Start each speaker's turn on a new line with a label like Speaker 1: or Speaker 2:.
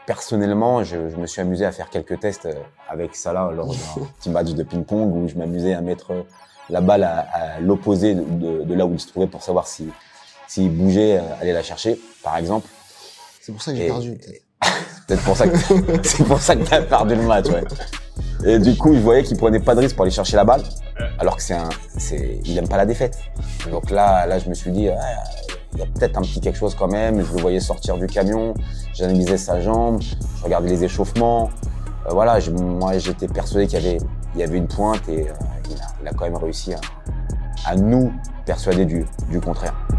Speaker 1: personnellement, je me suis amusé à faire quelques tests avec Salah lors d'un petit match de ping-pong où je m'amusais à mettre la balle à l'opposé de là où il se trouvait pour savoir s'il bougeait, aller la chercher, par exemple.
Speaker 2: C'est pour ça que j'ai perdu.
Speaker 1: Peut-être pour ça que c'est pour ça que t'as perdu le match, ouais. Et du coup, je voyais qu'il prenait pas de risque pour aller chercher la balle, alors que il aime pas la défaite. Donc là, je me suis dit, il y a peut-être un petit quelque chose quand même. Je le voyais sortir du camion, j'analysais sa jambe, je regardais les échauffements. Voilà, moi, j'étais persuadé qu'il y avait une pointe et il a quand même réussi à nous persuader du contraire.